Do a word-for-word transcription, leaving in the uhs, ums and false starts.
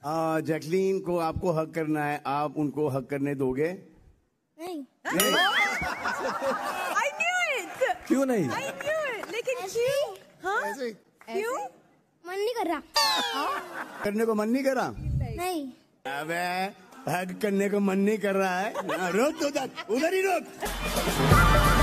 Jacqueline को आपको हक करना है, आप उनको हक करने दोगे? नहीं। नहीं। I knew it. क्यों नहीं? I knew it. लेकिन क्यों? हाँ? क्यों? मन नहीं कर रहा। करने को मन नहीं कर रहा? नहीं। अबे हक करने को मन नहीं कर रहा है? रोक, उधर उधर ही रोक।